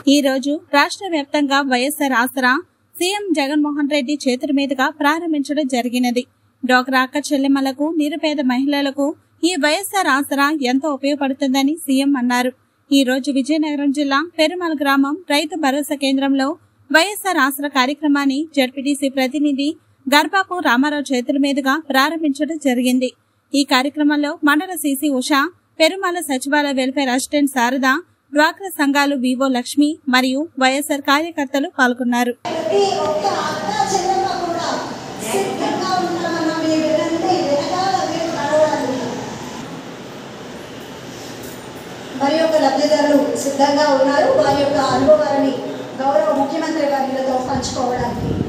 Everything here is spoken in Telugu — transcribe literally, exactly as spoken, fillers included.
ఈ రోజు రాష్ట్ర వ్యాప్తంగా వైఎస్ఆర్ ఆసరా సీఎం జగన్మోహన్ రెడ్డి చేతుల మీదుగా ప్రారంభించడం జరిగినది. డ్వాక్రా అక్క చెల్లెమ్మలకు, నిరుపేద మహిళలకు ఈ వైఎస్ఆర్ ఆసరా ఎంతో ఉపయోగపడుతుందని సీఎం అన్నారు. ఈ రోజు విజయనగరం జిల్లా పెరుమల గ్రామం రైతు భరోసా కేంద్రంలో వైఎస్ఆర్ ఆసరా కార్యక్రమాన్ని జడ్పీటీసీ ప్రతినిధి గర్భాపు రామారావు చేతుల మీదుగా ప్రారంభించడం జరిగింది. ఈ కార్యక్రమంలో మండల సీసీ ఉషా, పెరుమల సచివాలయ వెల్ఫేర్ అసిస్టెంట్ శారద, డ్వాక్రా సంఘాలు వివో లక్ష్మి మరియు వైఎస్ఆర్ కార్యకర్తలు పాల్గొన్నారు. మరి యొక్క లబ్ధిదారులు సిద్ధంగా ఉన్నారు. వారి యొక్క అనుభవాలని గౌరవ ముఖ్యమంత్రి గారితో పంచుకోవడానికి